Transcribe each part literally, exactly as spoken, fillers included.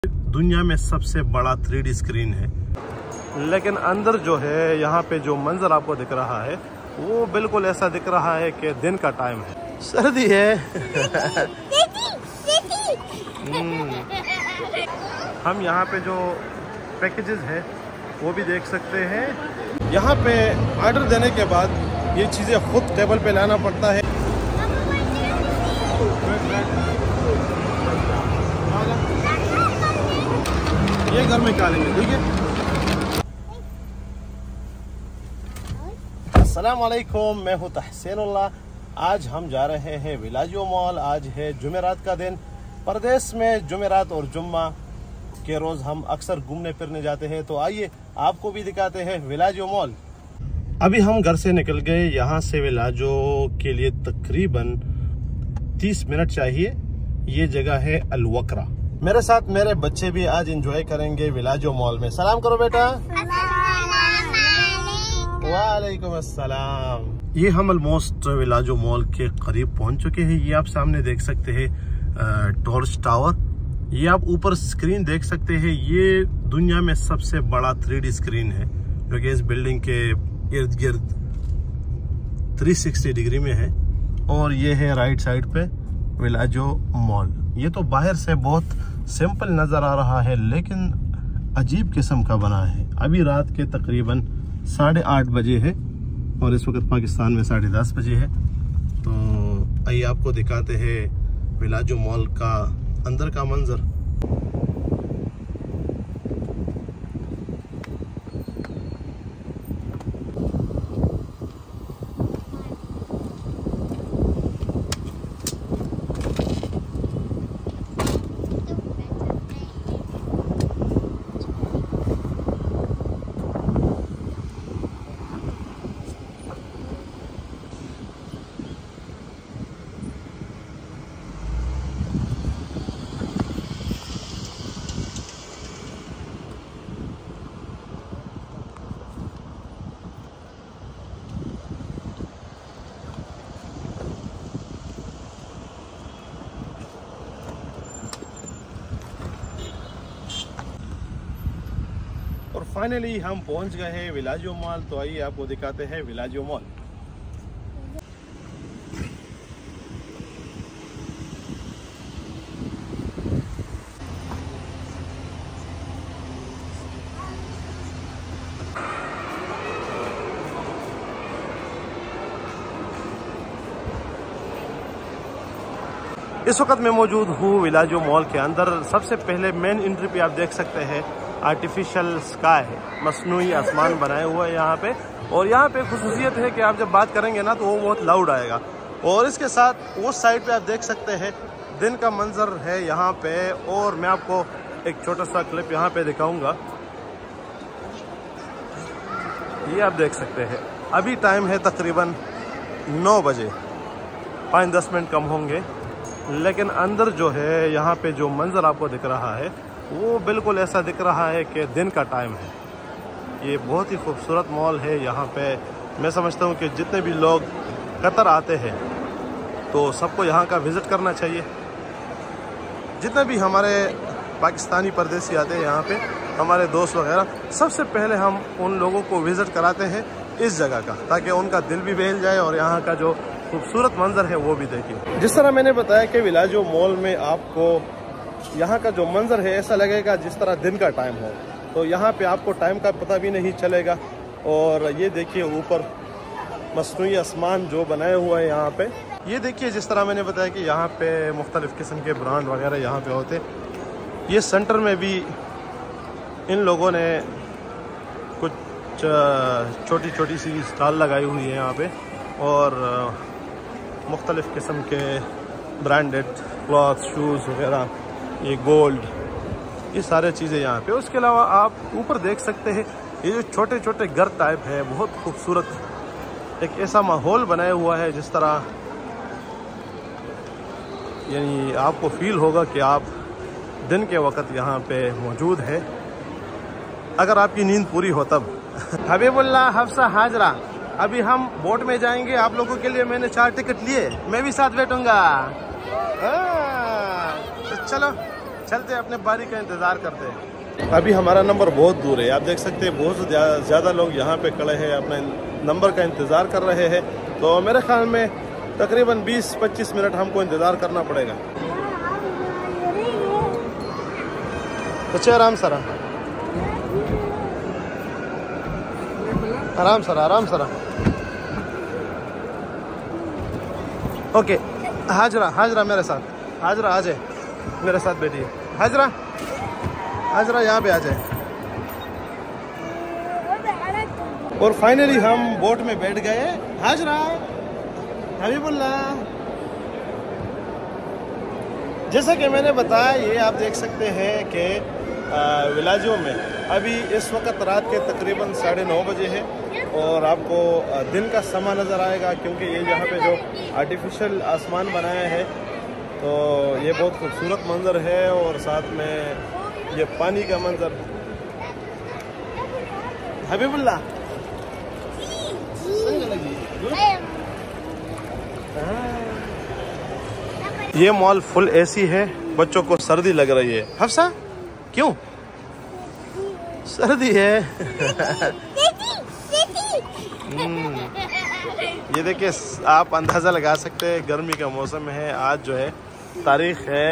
दुनिया में सबसे बड़ा थ्री डी स्क्रीन है, लेकिन अंदर जो है यहाँ पे जो मंजर आपको दिख रहा है वो बिल्कुल ऐसा दिख रहा है कि दिन का टाइम है, सर्दी है। हम यहाँ पे जो पैकेजेस है वो भी देख सकते हैं। यहाँ पे ऑर्डर देने के बाद ये चीज़ें खुद टेबल पे लाना पड़ता है। ये घर में क्या लेंगे, ठीक है। अस्सलाम वालेकुम, मैं हूँ तहसीनुल्लाह। आज हम जा रहे हैं विलाजियो मॉल। आज है जुमेरात का दिन। परदेश में जुमेरात और जुम्मा के रोज़ हम अक्सर घूमने फिरने जाते हैं, तो आइए आपको भी दिखाते हैं विलाजियो मॉल। अभी हम घर से निकल गए। यहाँ से विलाजियो के लिए तकरीबन तीस मिनट चाहिए। ये जगह है अलवक्रा। मेरे साथ मेरे बच्चे भी आज एंजॉय करेंगे विलाजियो मॉल में। सलाम करो बेटा। वालेकुम अस्सलाम। ये हम ऑलमोस्ट विलाजियो मॉल के करीब पहुंच चुके हैं। ये आप सामने देख सकते हैं टॉर्च टावर। ये आप ऊपर स्क्रीन देख सकते हैं। ये दुनिया में सबसे बड़ा थ्री डी स्क्रीन है जो कि इस बिल्डिंग के इर्द गिर्द तीन सौ साठ डिग्री में है। और ये है राइट साइड पे विलाजियो मॉल। ये तो बाहर से बहुत सिंपल नजर आ रहा है, लेकिन अजीब किस्म का बना है। अभी रात के तकरीबन साढ़े आठ बजे है और इस वक्त पाकिस्तान में साढ़े दस बजे है। तो आइए आपको दिखाते हैं विलाजियो मॉल का अंदर का मंजर। और फाइनली हम पहुंच गए हैं विलाजियो मॉल। तो आइए आपको दिखाते हैं विलाजियो मॉल। इस वक्त मैं मौजूद हूँ विलाजियो मॉल के अंदर। सबसे पहले मेन एंट्री पे आप देख सकते हैं आर्टिफिशियल स्काई है, मसनूई आसमान बनाए हुआ है यहाँ पे। और यहाँ पे खुसूसियत है कि आप जब बात करेंगे ना तो वो बहुत लाउड आएगा। और इसके साथ उस साइड पे आप देख सकते हैं दिन का मंजर है यहाँ पे। और मैं आपको एक छोटा सा क्लिप यहाँ पे दिखाऊंगा। ये आप देख सकते हैं अभी टाइम है तकरीबन नौ बजे, पाँच दस मिनट कम होंगे, लेकिन अंदर जो है यहाँ पे जो मंजर आपको दिख रहा है वो बिल्कुल ऐसा दिख रहा है कि दिन का टाइम है। ये बहुत ही खूबसूरत मॉल है। यहाँ पे मैं समझता हूँ कि जितने भी लोग कतर आते हैं तो सबको यहाँ का विज़िट करना चाहिए। जितने भी हमारे पाकिस्तानी परदेसी आते हैं यहाँ पे, हमारे दोस्त वगैरह, सबसे पहले हम उन लोगों को विज़िट कराते हैं इस जगह का, ताकि उनका दिल भी बहल जाए और यहाँ का जो खूबसूरत मंजर है वो भी देखें। जिस तरह मैंने बताया कि विलाजियो मॉल में आपको यहाँ का जो मंजर है ऐसा लगेगा जिस तरह दिन का टाइम हो। तो यहाँ पे आपको टाइम का पता भी नहीं चलेगा। और ये देखिए ऊपर मसनूई आसमान जो बनाया हुआ है यहाँ पे। ये देखिए जिस तरह मैंने बताया कि यहाँ पे मुख्तलिफ़ किस्म के ब्रांड वगैरह यहाँ पे होते। ये सेंटर में भी इन लोगों ने कुछ छोटी छोटी सी स्टॉल लगाई हुई है यहाँ पे। और मुख्तलिफ़ किस्म के ब्रांडेड क्लॉथ, शूज़ वगैरह, ये गोल्ड, ये सारे चीज़ें यहाँ पे। उसके अलावा आप ऊपर देख सकते हैं ये जो छोटे छोटे घर टाइप है, बहुत खूबसूरत एक ऐसा माहौल बनाया हुआ है जिस तरह यानी आपको फील होगा कि आप दिन के वक्त यहाँ पे मौजूद है, अगर आपकी नींद पूरी हो तब। हबीबुल्लाह, हफ्सा, हाजरा, अभी हम बोट में जाएंगे। आप लोगों के लिए मैंने चार टिकट लिए, मैं भी साथ बैठूंगा। तो चलो चलते अपने बारी का इंतज़ार करते हैं। अभी हमारा नंबर बहुत दूर है, आप देख सकते हैं बहुत ज़्यादा लोग यहाँ पे खड़े हैं, अपने नंबर का इंतज़ार कर रहे हैं। तो मेरे ख्याल में तकरीबन बीस पच्चीस मिनट हमको इंतज़ार करना पड़ेगा। तो आराम सर आराम सर आराम सर ओके। हाजरा हाजरा मेरे साथ, हाजरा आ जाए मेरे साथ बैठिए। हाजरा हाजरा यहाँ पे आ जाए। और फाइनली हम बोट में बैठ गए। हाजरा हबीबुल्लाह, जैसा कि मैंने बताया, ये आप देख सकते हैं कि विलाजियो में अभी इस वक्त रात के तकरीबन साढ़े नौ बजे है और आपको दिन का समा नज़र आएगा, क्योंकि ये यहाँ पे जो आर्टिफिशियल आसमान बनाया है तो ये बहुत खूबसूरत मंज़र है और साथ में ये पानी का मंज़र। हबीबुल्लाह ये मॉल फुल एसी है, बच्चों को सर्दी लग रही है। हफ्सा क्यों सर्दी है? ये देखिए, आप अंदाज़ा लगा सकते हैं गर्मी का मौसम है। आज जो है तारीख है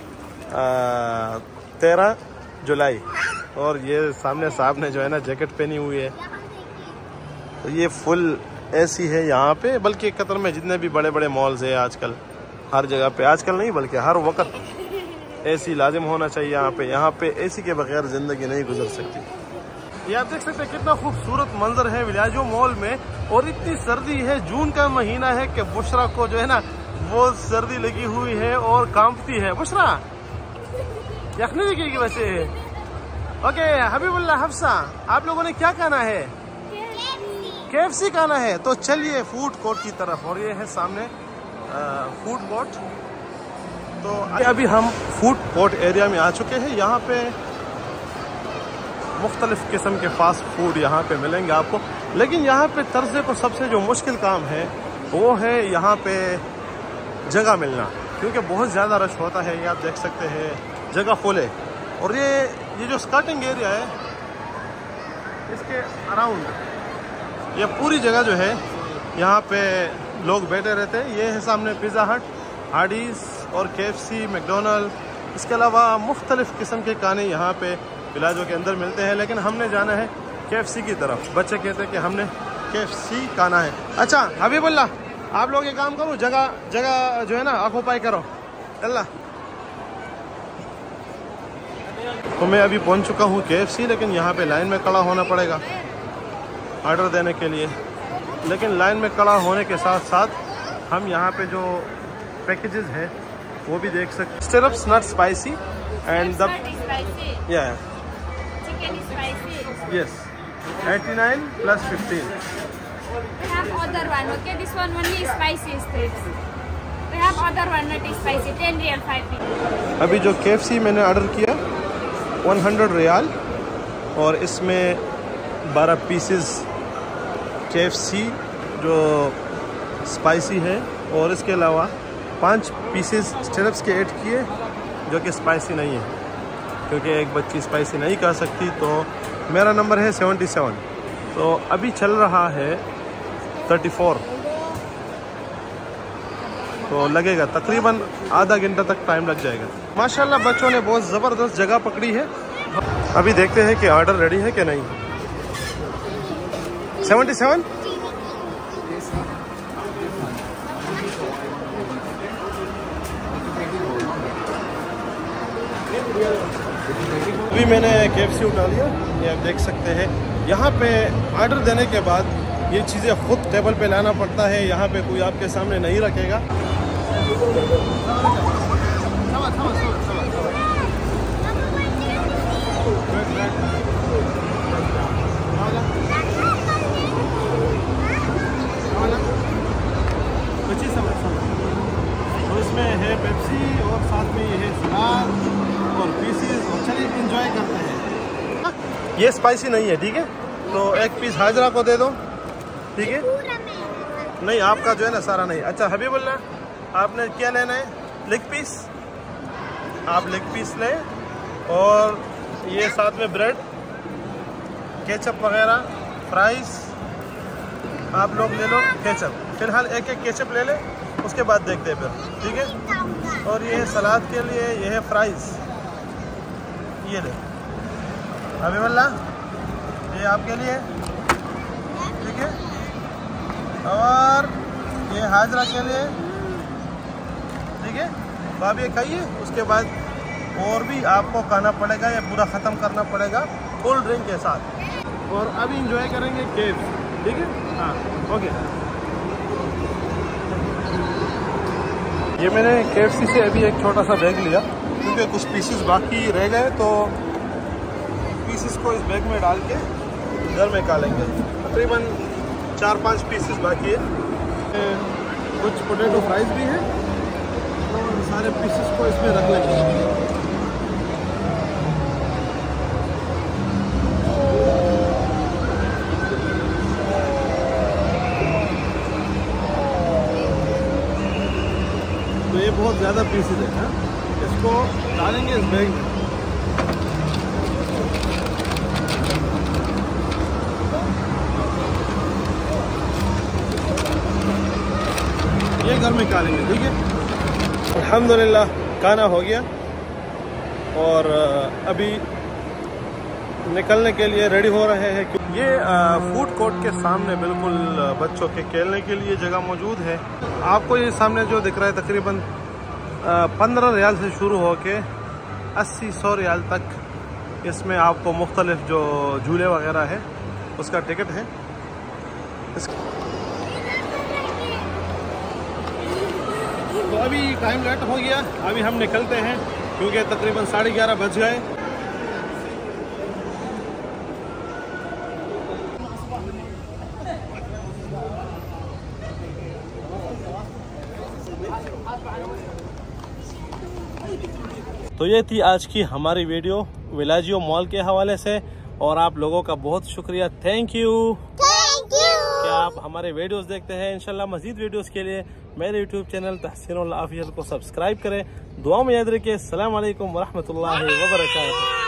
तेरह जुलाई और ये सामने साहब ने जो है ना जैकेट पहनी हुई है। तो ये फुल एसी है यहाँ पे, बल्कि कतर में जितने भी बड़े बड़े मॉल्स है आजकल हर जगह पे, आजकल नहीं बल्कि हर वक्त एसी लाजिम होना चाहिए यहाँ पे। यहाँ पे एसी के बगैर ज़िंदगी नहीं गुजर सकती। ये आप देख सकते हैं कितना खूबसूरत मंजर है विलाजियो मॉल में, और इतनी सर्दी है, जून का महीना है कि बुशरा को जो है ना वो सर्दी लगी हुई है और कांपती है। बुशरा यखनी की वजह है। ओके हबीबुल्लाह, हफ्सा, आप लोगों ने क्या खाना है? केएफसी खाना है। तो चलिए फूड कोर्ट की तरफ, और ये है सामने फूड कोर्ट। तो अभी हम फूड कोर्ट एरिया में आ चुके हैं। यहाँ पे मुख्तलिफ किस्म के फास्ट फूड यहाँ पे मिलेंगे आपको, लेकिन यहाँ पे तर्ज़े पर सबसे जो मुश्किल काम है वो है यहाँ पे जगह मिलना, क्योंकि बहुत ज़्यादा रश होता है। ये आप देख सकते हैं जगह फुल है, और ये ये जो स्कर्टिंग एरिया है इसके अराउंड ये पूरी जगह जो है यहाँ पे लोग बैठे रहते हैं। ये है सामने पिज़्ज़ा हट, हार्डीज़ और केएफसी, मैकडोनल्ड, इसके अलावा मुख्तलिफ किस्म के खाने यहाँ पे विलाजियो के अंदर मिलते हैं। लेकिन हमने जाना है केएफसी की तरफ। बच्चे कहते हैं कि हमने केएफसी खाना है। अच्छा हबीबुल्लाह, आप लोग ये काम करो, जगह जगह जो है ना ऑक्यूपाई करो। अल्लाह, तो मैं अभी पहुंच चुका हूँ केएफसी, लेकिन यहाँ पे लाइन में खड़ा होना पड़ेगा ऑर्डर देने के लिए। लेकिन लाइन में खड़ा होने के साथ साथ हम यहाँ पे जो पैकेजेस है वो भी देख सकते। Strips not spicy and the या Chicken is spicy. Yes eighty-nine plus fifteen. We have other one, okay? This one only is spicy strips. We have other one not spicy, ten real five pieces. अभी जो KFC मैंने order किया one hundred riyal, और इसमें बारह pieces KFC जो spicy है, और इसके अलावा पांच पीसेस स्टिरप्स के ऐड किए जो कि स्पाइसी नहीं है, क्योंकि एक बच्ची स्पाइसी नहीं खा सकती। तो मेरा नंबर है सतहत्तर, तो अभी चल रहा है चौंतीस, तो लगेगा तकरीबन आधा घंटा तक टाइम लग जाएगा। माशाल्लाह बच्चों ने बहुत ज़बरदस्त जगह पकड़ी है। अभी देखते हैं कि ऑर्डर रेडी है कि नहीं। सतहत्तर अभी मैंने केएफसी उठा लिया, ये आप देख सकते हैं। यहाँ पे ऑर्डर देने के बाद ये चीज़ें खुद टेबल पे लाना पड़ता है, यहाँ पे कोई आपके सामने नहीं रखेगा। तो इसमें है पेप्सी और साथ में ये है सलाद और पीसीज, और चलिए इंजॉय करते हैं। ये स्पाइसी नहीं है, ठीक है, तो एक पीस हाजरा को दे दो, ठीक है? नहीं, आपका जो है ना सारा नहीं। अच्छा हबीबुल्लाह, आपने क्या लेना है? लेग पीस आप लेग पीस लें, और ये साथ में ब्रेड, केचप वगैरह, फ्राइज आप लोग ले लो। केचप फिलहाल एक एक केचप ले लें, उसके बाद देखते हैं फिर, ठीक है। और ये है सलाद के लिए, ये है फ्राइज, ये ले हबीबल्ला, ये आपके लिए, ठीक है। और ये हाजरा के लिए, ठीक है। तो आप ये खाइए, उसके बाद और भी आपको खाना पड़ेगा, ये पूरा ख़त्म करना पड़ेगा कोल्ड ड्रिंक के साथ। और अभी इंजॉय करेंगे केक, ठीक है। हाँ ओके। ये मैंने के एफ सी से अभी एक छोटा सा बैग लिया, क्योंकि कुछ पीसेस बाकी रह गए, तो पीसेस को इस बैग में डाल के घर में निकालेंगे। तकरीबन चार पांच पीसेस बाकी है, कुछ पोटैटो फ्राइज भी है, और सारे पीसेस को इसमें रख लेंगे। तो ये बहुत ज़्यादा पीसेस है, हाँ? इसको डालेंगे इस बैग में। ये घर में निकालेंगे, ठीक है। अल्हम्दुलिल्लाह खाना हो गया, और अभी निकलने के लिए रेडी हो रहे हैं। ये फूड कोर्ट के सामने बिल्कुल बच्चों के खेलने के लिए जगह मौजूद है। आपको ये सामने जो दिख रहा है तकरीबन पंद्रह रियाल से शुरू होके अस्सी सौ रियाल तक, इसमें आपको मुख्तलिफ जो झूले वगैरह है उसका टिकट है। तो अभी टाइम लेट हो गया, अभी हम निकलते हैं, क्योंकि तकरीबन साढ़े ग्यारह बज गए। तो ये थी आज की हमारी वीडियो विलाजियो मॉल के हवाले से, और आप लोगों का बहुत शुक्रिया, थैंक यू थैंक यू कि आप हमारे वीडियोस देखते हैं। इंशाल्लाह मजीद वीडियोस के लिए मेरे यूट्यूब चैनल तहसीनुल ऑफिशियल को सब्सक्राइब करें। दुआ में याद रखिए। अस्सलाम वालेकुम वरहमतुल्लाहि वबरकातुहू।